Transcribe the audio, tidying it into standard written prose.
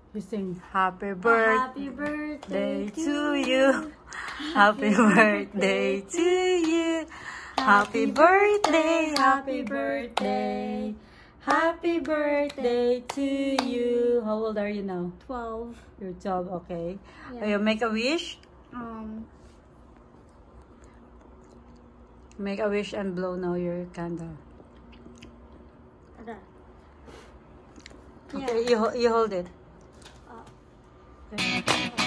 You sing happy Happy birthday to you. Happy birthday to you. Happy birthday, happy birthday. Happy birthday to you. How old are you now? 12. You're 12, okay. Yeah. You make a wish? Make a wish and blow now your candle. Okay. Okay, you hold it. Okay.